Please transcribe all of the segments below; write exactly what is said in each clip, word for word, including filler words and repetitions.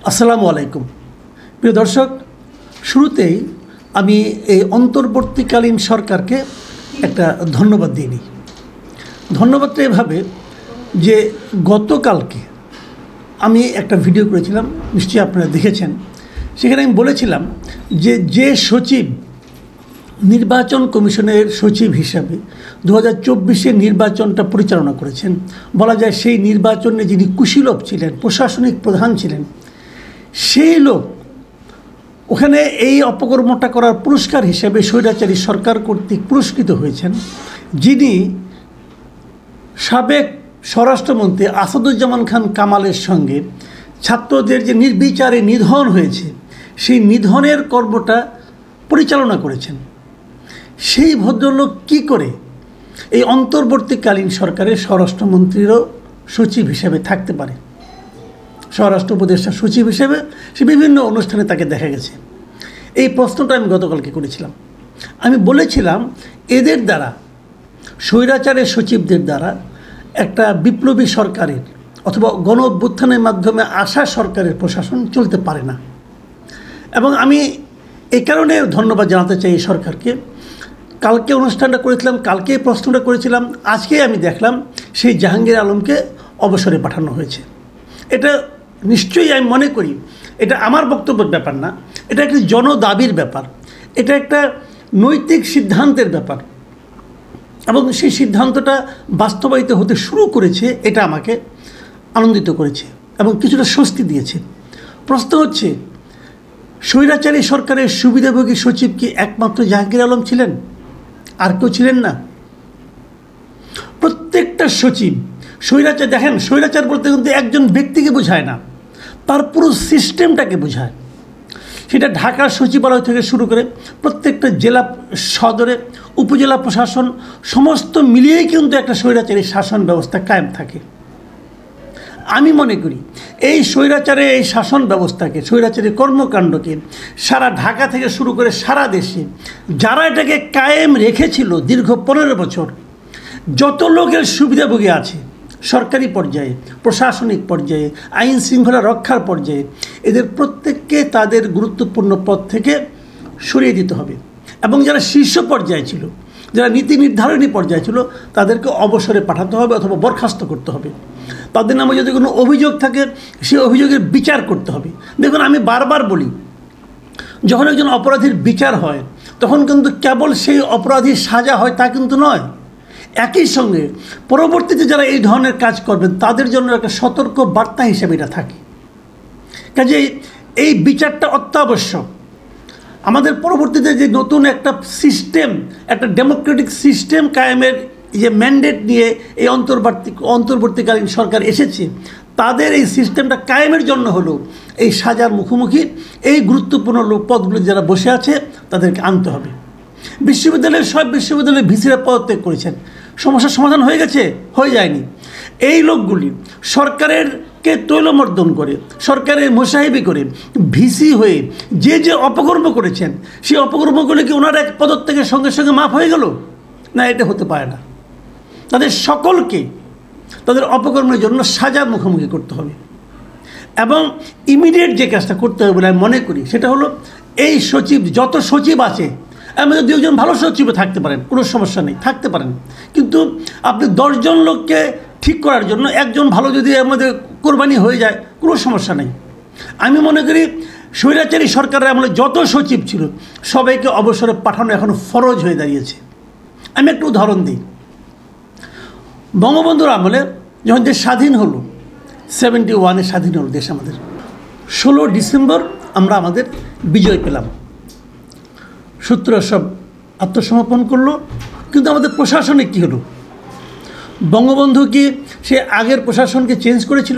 আসসালামু আলাইকুম প্রিয় দর্শক, শুরুতেই আমি এই অন্তর্বর্তীকালীন সরকারকে একটা ধন্যবাদ দিয়ে নিই। ধন্যবাদটা এভাবে যে গতকালকে আমি একটা ভিডিও করেছিলাম, নিশ্চয়ই আপনারা দেখেছেন। সেখানে আমি বলেছিলাম যে যে সচিব নির্বাচন কমিশনের সচিব হিসাবে দু হাজার চব্বিশের নির্বাচনটা পরিচালনা করেছেন, বলা যায় সেই নির্বাচনে যিনি কুশীলব ছিলেন, প্রশাসনিক প্রধান ছিলেন, সেই লোক ওখানে এই অপকর্মটা করার পুরস্কার হিসেবে স্বৈরাচারী সরকার কর্তৃক পুরস্কৃত হয়েছেন, যিনি সাবেক স্বরাষ্ট্রমন্ত্রী আসাদুজ্জামান খান কামালের সঙ্গে ছাত্রদের যে নির্বিচারে নিধন হয়েছে সেই নিধনের কর্মটা পরিচালনা করেছেন। সেই ভদ্রলোক কি করে এই অন্তর্বর্তীকালীন সরকারের স্বরাষ্ট্রমন্ত্রীরও সচিব হিসেবে থাকতে পারে? স্বরাষ্ট্র উপদেষ্টা সচিব হিসেবে সে বিভিন্ন অনুষ্ঠানে তাকে দেখা গেছে। এই প্রশ্নটা আমি গতকালকে করেছিলাম। আমি বলেছিলাম এদের দ্বারা, স্বৈরাচারের সচিবদের দ্বারা একটা বিপ্লবী সরকারের অথবা গণ অভ্যুত্থানের মাধ্যমে আসা সরকারের প্রশাসন চলতে পারে না। এবং আমি এই কারণে ধন্যবাদ জানাতে চাই এই সরকারকে। কালকে অনুষ্ঠানটা করেছিলাম, কালকে প্রশ্নটা করেছিলাম, আজকে আমি দেখলাম সেই জাহাঙ্গীর আলমকে অবসরে পাঠানো হয়েছে। এটা নিশ্চয়ই আমি মনে করি এটা আমার বক্তব্যের ব্যাপার না, এটা একটি জনদাবির ব্যাপার, এটা একটা নৈতিক সিদ্ধান্তের ব্যাপার। এবং সেই সিদ্ধান্তটা বাস্তবায়িত হতে শুরু করেছে, এটা আমাকে আনন্দিত করেছে এবং কিছুটা স্বস্তি দিয়েছে। প্রশ্ন হচ্ছে, স্বৈরাচারী সরকারের সুবিধাভোগী সচিব কি একমাত্র জাহাঙ্গীর আলম ছিলেন? আর কেউ ছিলেন না? প্রত্যেকটা সচিব স্বৈরাচার, দেখেন স্বৈরাচার বলতে কিন্তু একজন ব্যক্তিকে বোঝায় না, তার পুরো সিস্টেমটাকে বোঝায়। সেটা ঢাকার সচিবালয় থেকে শুরু করে প্রত্যেকটা জেলা সদরে উপজেলা প্রশাসন সমস্ত মিলিয়েই কিন্তু একটা স্বৈরাচারী শাসন ব্যবস্থা কায়েম থাকে। আমি মনে করি এই স্বৈরাচারের এই শাসন ব্যবস্থাকে, স্বৈরাচারী কর্মকাণ্ডকে সারা ঢাকা থেকে শুরু করে সারা দেশে যারা এটাকে কায়েম রেখেছিল দীর্ঘ পনেরো বছর, যত লোকের সুবিধাভোগী আছে সরকারি পর্যায়ে, প্রশাসনিক পর্যায়ে, আইন শৃঙ্খলা রক্ষার পর্যায়ে, এদের প্রত্যেককে তাদের গুরুত্বপূর্ণ পদ থেকে সরিয়ে দিতে হবে। এবং যারা শীর্ষ পর্যায়ে ছিল, যারা নীতি নির্ধারণী পর্যায়ে ছিল, তাদেরকে অবসরে পাঠাতে হবে অথবা বরখাস্ত করতে হবে। তাদের নামে যদি কোনো অভিযোগ থাকে সেই অভিযোগের বিচার করতে হবে। দেখুন, আমি বারবার বলি, যখন একজন অপরাধীর বিচার হয় তখন কিন্তু কেবল সেই অপরাধীর সাজা হয় তা কিন্তু নয়, একই সঙ্গে পরবর্তীতে যারা এই ধরনের কাজ করবেন তাদের জন্য একটা সতর্ক বার্তা হিসেবে এটা থাকে। কাজেই এই বিচারটা অত্যাবশ্যক। আমাদের পরবর্তীতে যে নতুন একটা সিস্টেম, একটা ডেমোক্রেটিক সিস্টেম কায়েমের যে ম্যান্ডেট নিয়ে এই অন্তর্বর্তী অন্তর্বর্তীকালীন সরকার এসেছে, তাদের এই সিস্টেমটা কায়েমের জন্য হলো এই সাজার মুখোমুখি এই গুরুত্বপূর্ণ পদগুলো যারা বসে আছে তাদেরকে আনতে হবে। বিশ্ববিদ্যালয়ের সব বিশ্ববিদ্যালয়ের ভিসিরা পদত্যাগ করেছেন, সমস্যার সমাধান হয়ে গেছে? হয়ে যায়নি। এই লোকগুলি সরকারেরকে তৈলমর্দন করে, সরকারের মোসাহেবি করে, ভিসি হয়ে যে যে অপকর্ম করেছেন সেই অপকর্মগুলি কি ওনার এক পদত্যাগের সঙ্গে সঙ্গে মাফ হয়ে গেল? না, এটা হতে পারে না। তাদের সকলকে তাদের অপকর্মের জন্য সাজার মুখোমুখি করতে হবে। এবং ইমিডিয়েট যে কাজটা করতে হবে বলে আমি মনে করি সেটা হলো, এই সচিব, যত সচিব আছে, আমাদের দুজন ভালো সচিবও থাকতে পারেন, কোনো সমস্যা নেই, থাকতে পারেন। কিন্তু আপনি দশজন লোককে ঠিক করার জন্য একজন ভালো যদি আমাদের কোরবানি হয়ে যায়, কোনো সমস্যা নেই। আমি মনে করি স্বৈরাচারী সরকারের আমলে যত সচিব ছিল সবাইকে অবসরে পাঠানো এখন ফরজ হয়ে দাঁড়িয়েছে। আমি একটু উদাহরণ দিই। বঙ্গবন্ধুর আমলে যখন দেশ স্বাধীন হলো, সেভেন্টি ওয়ানে স্বাধীন হলো দেশ আমাদের, ষোলো ডিসেম্বর আমরা আমাদের বিজয় পেলাম। শত্রুরা সব আত্মসমর্পণ করলো, কিন্তু আমাদের প্রশাসনে কী হলো? বঙ্গবন্ধু কি সে আগের প্রশাসনকে চেঞ্জ করেছিল?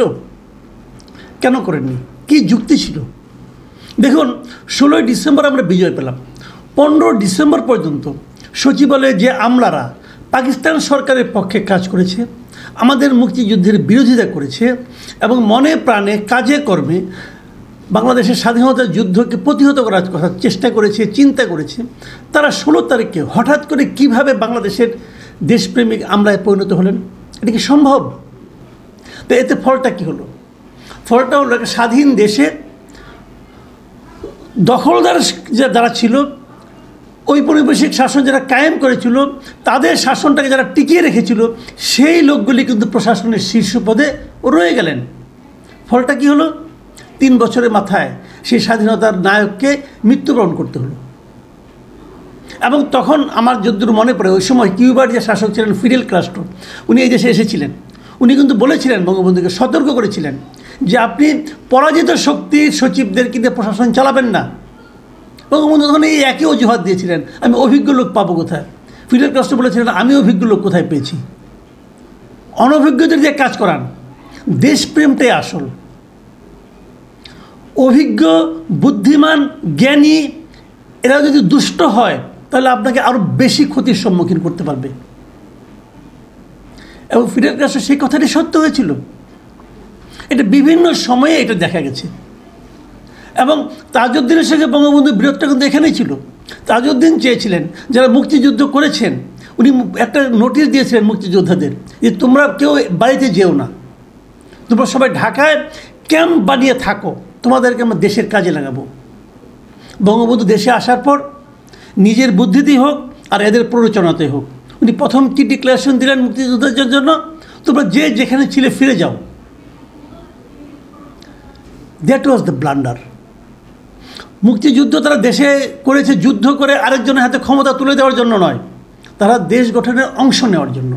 কেন করেননি? কি যুক্তি ছিল? দেখুন, ষোলোই ডিসেম্বর আমরা বিজয় পেলাম, পনেরো ডিসেম্বর পর্যন্ত সচিবালয়ে যে আমলারা পাকিস্তান সরকারের পক্ষে কাজ করেছে, আমাদের মুক্তিযুদ্ধের বিরোধিতা করেছে এবং মনে প্রাণে কাজে কর্মে বাংলাদেশের স্বাধীনতা যুদ্ধকে প্রতিহত করার কথা চেষ্টা করেছে, চিন্তা করেছে, তারা ষোলো তারিখে হঠাৎ করে কিভাবে বাংলাদেশের দেশপ্রেমিক আমলায় পরিণত হলেন? এটা কি সম্ভব? তো এতে ফলটা কী হলো? ফলটা হলো একটা স্বাধীন দেশে দখলদার যারা ছিল, ঔপনিবেশিক শাসন যারা কায়েম করেছিল, তাদের শাসনটাকে যারা টিকিয়ে রেখেছিল, সেই লোকগুলি কিন্তু প্রশাসনের শীর্ষ পদে রয়ে গেলেন। ফলটা কী হলো? তিন বছরের মাথায় সেই স্বাধীনতার নায়ককে মৃত্যুবরণ করতে হলো। এবং তখন আমার যদ্দূর মনে পড়ে, ওই সময় কিউবার যে শাসক ছিলেন ফিডেল ক্যাস্ট্রো, উনি এই দেশে এসেছিলেন। উনি কিন্তু বলেছিলেন, বঙ্গবন্ধুকে সতর্ক করেছিলেন যে আপনি পরাজিত শক্তির সচিবদের কিন্তু প্রশাসন চালাবেন না। বঙ্গবন্ধু তখন এই একই অজুহাত দিয়েছিলেন, আমি অভিজ্ঞ লোক পাবো কোথায়? ফিডেল ক্যাস্ট্রো বলেছিলেন, আমি অভিজ্ঞ লোক কোথায় পেয়েছি? অনভিজ্ঞদের দিয়ে কাজ করান। দেশপ্রেমটাই আসল। অভিজ্ঞ, বুদ্ধিমান, জ্ঞানী এরা যদি দুষ্ট হয় তাহলে আপনাকে আরও বেশি ক্ষতির সম্মুখীন করতে পারবে। এবং ফিডেল ক্যাস্ট্রো সেই কথাটি সত্য হয়েছিল। এটা বিভিন্ন সময়ে এটা দেখা গেছে। এবং তাজউদ্দিনের সঙ্গে বঙ্গবন্ধুর বিরোধটা কিন্তু এখানেই ছিল। তাজউদ্দিন চেয়েছিলেন, যারা মুক্তিযুদ্ধ করেছেন, উনি একটা নোটিশ দিয়েছিলেন মুক্তিযোদ্ধাদের যে তোমরা কেউ বাড়িতে যেও না, তোমরা সবাই ঢাকায় ক্যাম্প বানিয়ে থাকো, তোমাদেরকে আমরা দেশের কাজে লাগাবো। বঙ্গবন্ধু দেশে আসার পর নিজের বুদ্ধিতেই হোক আর এদের প্ররোচনাতেই হোক, উনি প্রথম কি ডিক্লারেশন দিলেন মুক্তিযোদ্ধাদের জন্য? তোমরা যে যেখানে ছিলে ফিরে যাও। That was the blunder. মুক্তিযুদ্ধ তারা দেশে করেছে যুদ্ধ করে আরেকজনের হাতে ক্ষমতা তুলে দেওয়ার জন্য নয়, তারা দেশ গঠনের অংশ নেওয়ার জন্য।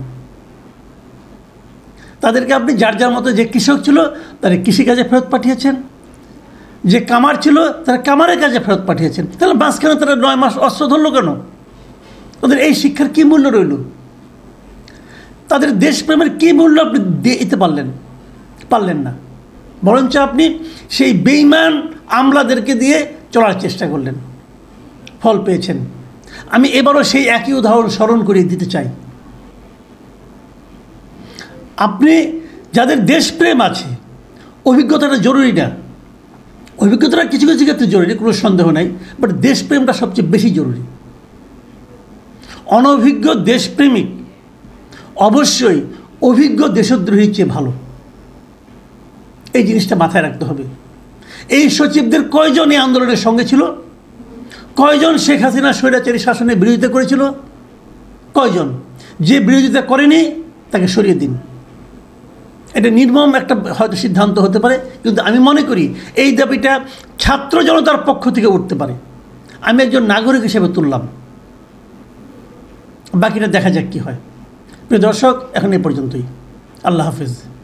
তাদেরকে আপনি যার যার মতো, যে কৃষক ছিল তারা কৃষিকাজে ফেরত পাঠিয়েছেন, যে কামার ছিল তারা কামারের কাজে ফেরত পাঠিয়েছেন। তাহলে মাঝখানে তারা নয় মাস অস্ত্র ধরলো কেন? তাদের এই শিক্ষার কী মূল্য রইল? তাদের দেশপ্রেমের কী মূল্য আপনি দিতে পারলেন? পারলেন না। বরঞ্চ আপনি সেই বেঈমান আমলাদেরকে দিয়ে চলার চেষ্টা করলেন, ফল পেয়েছেন। আমি এবারও সেই একই উদাহরণ স্মরণ করিয়ে দিতে চাই। আপনি যাদের দেশপ্রেম আছে, অভিজ্ঞতাটা জরুরি না, অভিজ্ঞতাটা কিছু কিছু ক্ষেত্রে জরুরি, কোনো সন্দেহ নাই, বাট দেশপ্রেমটা সবচেয়ে বেশি জরুরি। অনভিজ্ঞ দেশপ্রেমিক অবশ্যই অভিজ্ঞ দেশদ্রোহীর চেয়ে ভালো। এই জিনিসটা মাথায় রাখতে হবে। এই সচিবদের কয়জন এই আন্দোলনের সঙ্গে ছিল? কয়জন শেখ হাসিনা স্বৈরাচারী শাসনের বিরোধিতা করেছিল? কয়জন? যে বিরোধিতা করেনি তাকে সরিয়ে দিন। এটা নির্মম একটা হয়তো সিদ্ধান্ত হতে পারে, কিন্তু আমি মনে করি এই দাবিটা ছাত্র জনতার পক্ষ থেকে উঠতে পারে। আমি একজন নাগরিক হিসেবে তুললাম, বাকিটা দেখা যাক কী হয়। প্রিয় দর্শক, এখন এ পর্যন্তই। আল্লাহ হাফেজ।